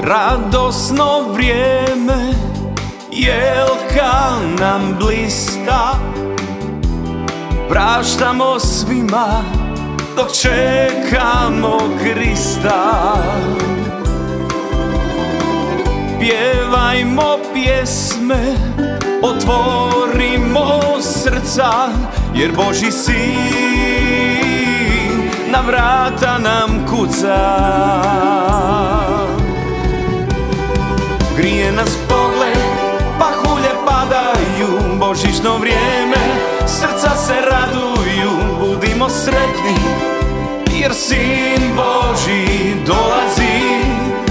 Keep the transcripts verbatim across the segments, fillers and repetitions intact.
Radosno vrijeme, jelka nam blista, praštamo svima dok čekamo Krista. Pjevajmo pjesme, otvorimo srca, jer Božji sin na vrata nam kuca. Grije nas pogled, pahulje padaju, božićno vrijeme, srca se raduju, budimo sretni, jer sin Božji dolazi.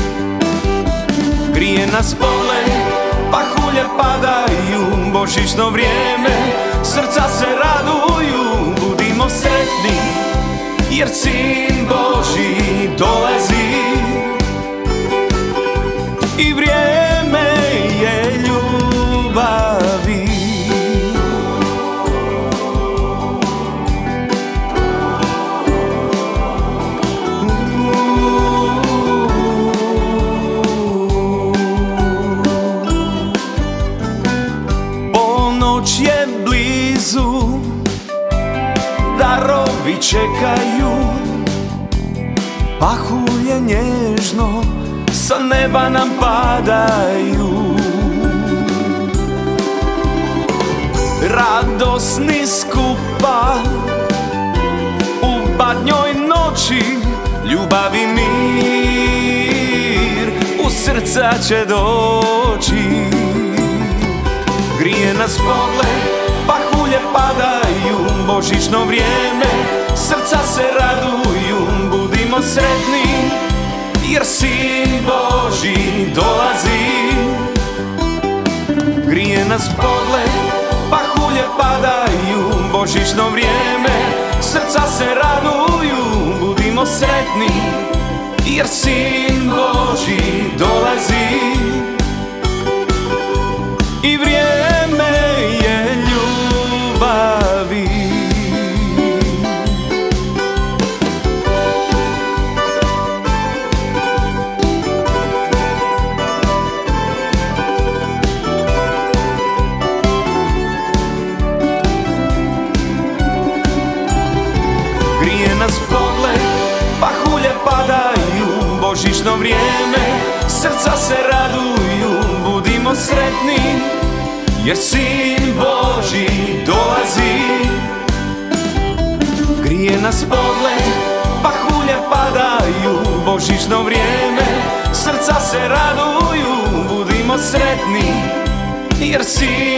Grije nas pogled, pahulje padaju, božićno vrijeme, srca se raduju, budimo sretni, jer sin Božji dolazi. I vrijeme je ljubavi. Ponoć je blizu, darovi čekaju, pahulje nježno sa neba nam padaju. Radosni skupa u badnjoj noći, ljubav i mir u srca će doći. Grije nas pogled, pahulje padaju, božićno vrijeme, srca se raduju, budimo sretni, jer sin Božji dolazi. Grije nas pogled, pahulje padaju, božićno vrijeme, srca se raduju, budimo sretni, jer sin Božji dolazi. I vrijeme je ljubavi. Grije nas pogled, pahulje padaju, božićno vrijeme, srca se raduju, budimo sretni, jer sin Božji dolazi. Grije nas pogled, pahulje padaju, božićno vrijeme, srca se raduju, budimo sretni, jer sin